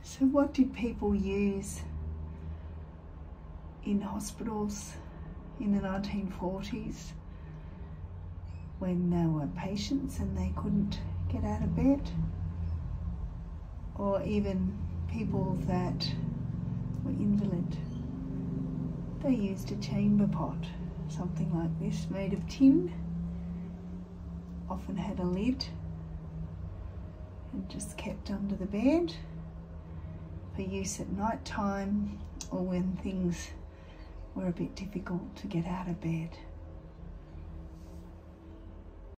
So what did people use in hospitals in the 1940s when they were patients and they couldn't get out of bed? Or even people that were invalid. They used a chamber pot, something like this, made of tin, often had a lid, and just kept under the bed for use at night time or when things were a bit difficult to get out of bed.